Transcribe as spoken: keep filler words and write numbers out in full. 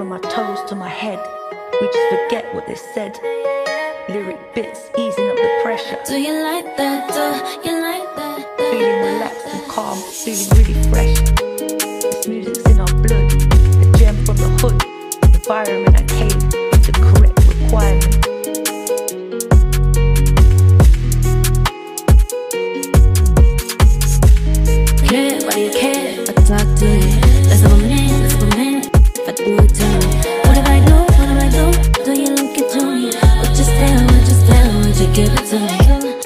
from my toes to my head. We just forget what they said. Lyric bits easing up the pressure. Do you like that? Do you like that? Feeling relaxed and calm, feeling really fresh. This music's in our blood. The gem from the hood. The environment I came with the correct requirement. Care, why do you care? I talk to you. Let's have a minute, let's have a minute. If I do it to me, what if I do? What if I do? Do you look into me? Would you stay? Would you stay? Would you give it to me?